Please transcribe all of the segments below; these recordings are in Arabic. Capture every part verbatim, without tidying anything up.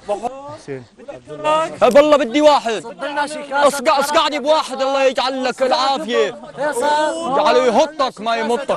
حسين والله بدي واحد صدلنا شي كاسة اصقع اصقعني بواحد الله يجعل لك العافيه. جعله يهطك ما يمطك.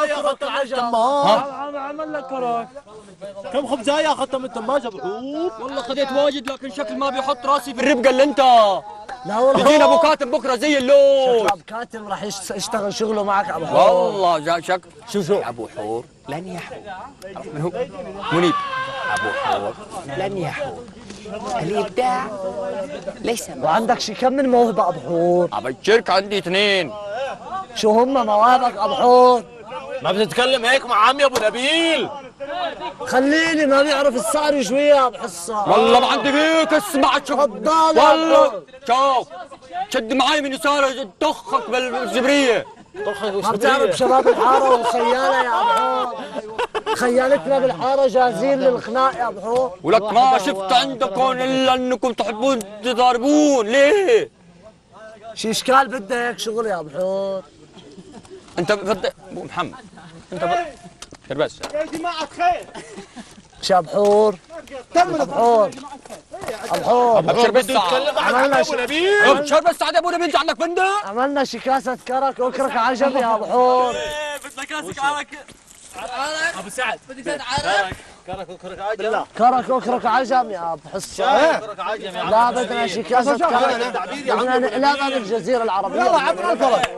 ها عمل لك كرك. كم خبزايه اخذتهم انت ما جابوا؟ والله خذيت واجد لكن شكل ما بيحط راسي في الربقه اللي انت. لا والله يجينا ابو كاتم بكره زي اللون. ابو كاتم راح يشتغل شغله معك ابو حور. والله جا شك شو شو ابو حور لن يحور. عرفت من هو؟ منيب. ابو حور لن يحور. الابداع ليس معه. وعندك شي كم من موهبه ابو حور؟ ابشرك عندي اثنين. شو هم مواهبك ابو حور؟ ما بتتكلم هيك مع عمي ابو نبيل. خليني ما بيعرف السعر شويه بحسها. والله ما عندي فيك اسمع شوف. تفضل والله شوف شد معي من يسار طخك بالجبريه. ما بتعرف شباب الحاره والخياله يا ابو حور. خيالتنا بالحاره جاهزين للخناق يا ابو حور. ولك ما شفت عندكم الا انكم تحبون تضاربون ليه؟ شي اشكال بده هيك شغل يا ابو حور. انت بدك ابو محمد انت بدك بس يا جماعه خير. شو ابو حور؟ ابو حور ابو حور ابشر بس تتكلم عن عملنا ابو شي نبيل. ابشر بس عاد ابو نبيل عندك فندق. عملنا شي كاسه كرك وكرك عجب يا ابو حور. بدنا كاسك عرك عرك ابو سعد بدك سعد عرك كرك وكرك عجم. كرك وكرك عجم يا ابو حصه. كرك عجم يا لا بدنا شي كاسه كرك بدنا نقلبها بالجزيره العربيه. يلا عبر الكرك.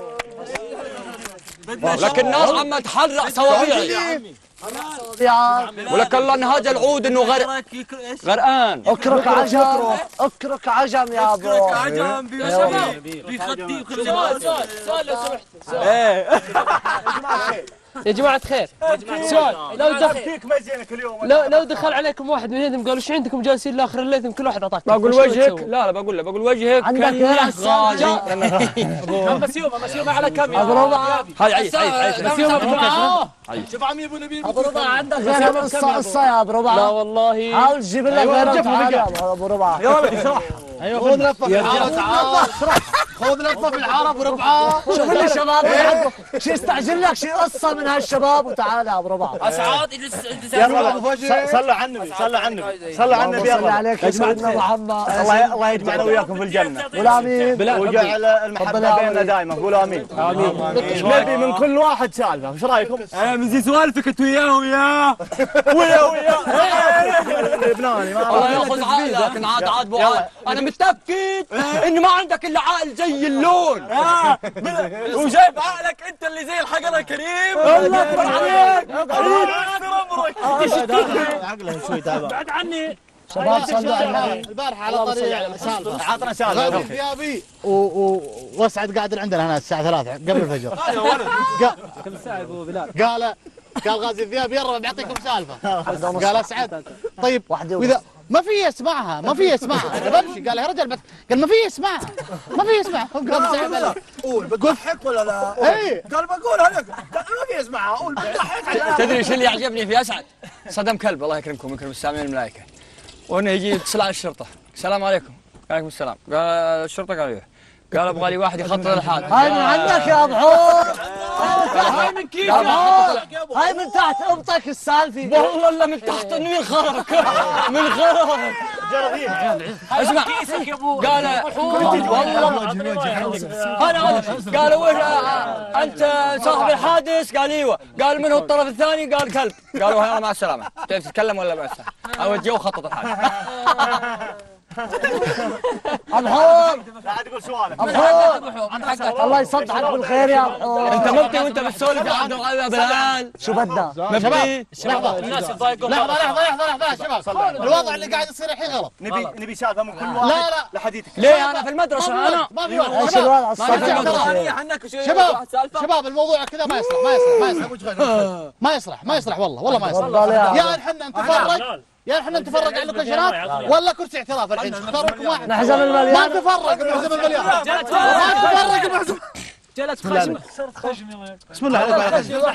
لك الناس عم تحرق صوابيعي. ولك الله انهاج العود انه غرق غرقان. اكرك عجم اكرك عجم يا ابو. عجم بيخطي كل سؤال سؤال لو سمحت. ايه يا جماعة خير سؤال لو دخل اليوم لو لو دخل عليكم واحد من هندم قالوا شو عندكم جالسين لاخر الليل كل واحد اعطاك بقول وجهك لا لا بقول له بقول وجهك عندك كان غالي. مسيومه مسيومه على كم ابو ربع هاي عيش عيش عيش مسيومه شوف عمي ابو نبيل. ابو ربع عندك غير قصه قصه يا ابو ربع. لا والله حاول تجيب لك غير تعال يا ابو ربع. خذ لفه في العرب تعال. خذ لفه في العرب وربعه. شوف لي الشباب شي استعجل لك شي قصه من هالشباب وتعال يا ابو ربع. اسعاد يلا ابو فوجي صلوا على النبي صلوا على النبي صلوا على النبي. صلى عليك يا سيدنا محمد. الله الله يجمعنا وياكم في الجنه. قول امين. وجعل المحبه بيننا دائما. قولوا امين. امين. نبي من كل واحد سالفه. ايش رايكم؟ انا من زي سوالفك انت وياه وياه ويا ويا لبناني الله ياخذ عقلك. لكن عاد عاد بو عاد انا متاكد ان ما عندك الا عقل زي اللون. وجايب عقلك انت اللي زي الحجر الكريم. الله اكبر عليك. عقله شوي تعبان. بعد عني شباب صلوا على البارحه على طريق سالفه. عطنا سالفه. غادي ثيابي واسعد قاعد عندنا هنا الساعه ثلاثة قبل الفجر. هذا ولد كم ساعة ابو بلال قال قال غازي الثيابي يلا بيعطيكم سالفه. قال اسعد طيب واذا ما في يسمعها ما في يسمعها انا بمشي. قال يا رجل بس قال ما في يسمعها ما في يسمعها. قال سعد قول بتضحك ولا لا؟ اي قال بقول هذا ما في يسمعها. قول بتضحك. تدري شو اللي يعجبني في اسعد؟ صدم كلب الله يكرمكم ويكرم السامعين الملائكه. وانه يجي يتصل على الشرطه. السلام عليكم. وعليكم السلام. قال الشرطه قال ايه؟ قال ابغى لي واحد يخطط الحادث. هاي من عندك يا ابو حور. هاي من كيف هاي من تحت ابطك السالفه. والله الا من تحت من خرك من خرك. اسمع كيسك يا ابو قال والله انا قال وين انت صاحب الحادث؟ قال ايوه. قال من هو الطرف الثاني؟ قال كلب. قالوا يلا مع السلامه. تعرف تتكلم ولا بس؟ اوجيه وخطط الحادث. ابو حور لا تقول سؤالك. ابو حور الله يصدحك بالخير يا ابو حور. انت مبدي وانت بتسولف يا عبد الغني يا بلال. شو بدنا؟ مبدي لحظه الناس يضايقون. لحظه لحظه لحظه لحظه شباب. الوضع اللي قاعد يصير الحين غلط. نبي نبي سالفه من كل واحد. لا لا لحديثك. ليه انا في المدرسه انا؟ ما في واحد. ايش الوضع شباب شباب الموضوع كذا ما يصلح ما يصلح ما يصلح ما يصلح ما يصلح والله والله ما يصلح. يا الحين نتفرج يا الحين نتفرج على اللوكيشنات ولا كرسي اعتراف الحين اختاروا لكم واحد. نحزم المليان. ما تفرق بحزم المليان. ما تفرق بحزم. جلت خشم بسم الله عليك.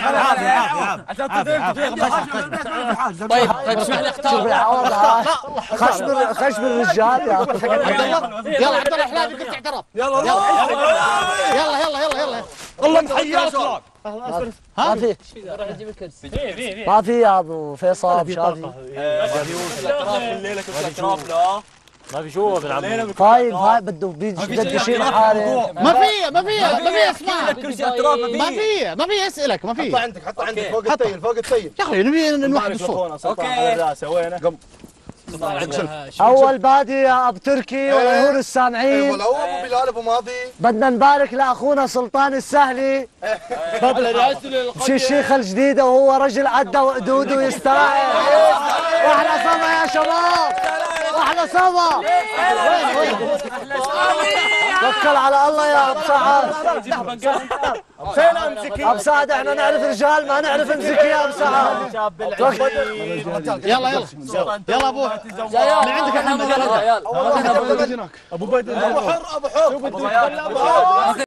طيب طيب اسمح لي اختار. خشم خشم الرجال يا يلا عبد الله حلال كرسي اعتراف. يلا يلا يلا يلا يلا والله محياك لك. ما في روح نجيب الكرسي. ما في يا ابو فيصل ابو شادي. الليله كنت الاطراف لا ما في شو بنلعب. طيب هاي بده بده يشيل حاله. ما فيها ما فيها ما فيها اسمع. كرسي اطراف ما فيها ما فيها اسالك ما حطها فيها. عندك حطها عندك فوق التيل فوق التيل. يا اخي نبي نوحد الصوت. اوكي على راسه وينه؟ قم اول بادي يا ابو تركي والعيون السامعين. ولو ابو بلال ابو ماضي. بدنا نبارك لاخونا سلطان السهلي الشيخه الجديده وهو رجل عدى وقدوده يستاهل. واحلى صبا يا شباب واحلى صبا. توكل على الله يا ابو سعد. فين امسكي؟ ابو سعد احنا نعرف رجال ما نعرف نزكي يا ابو سعد. يلا يلا يلا ابو من عندك احنا ابو حر ابو حر